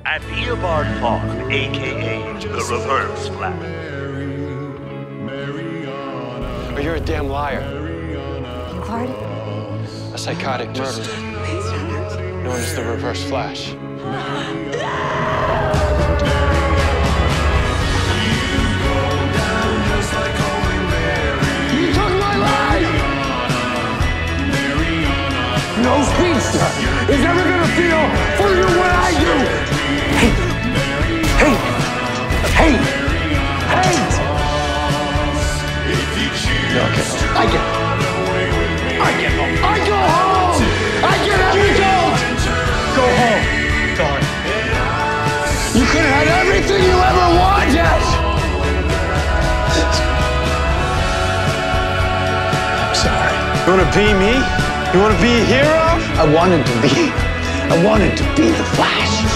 and Eobard Thawne, a.k.a. the Reverse Flash. Oh, you're a damn liar. Eobard? A psychotic murderer known as the Reverse Flash. You took my life! No speedster is ever gonna feel for you what I do! Hate! Hate! Hate! Hate! No, I get home. I get home! I go home! I get every gold! Go home, Thawne. You could have had everything you ever wanted! I'm sorry. You want to be me? You want to be a hero? I wanted to be the Flash.